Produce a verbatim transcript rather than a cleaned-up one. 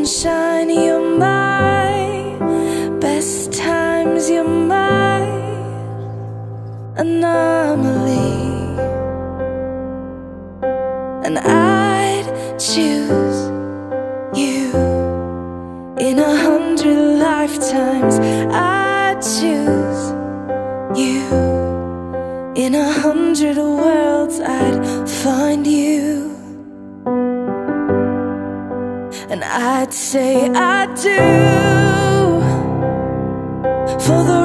sunshine, you're my best times, you're my anomaly. And I'd choose you in a hundred lifetimes. I'd choose you in a hundred worlds. I'd find you, and I'd say I do for the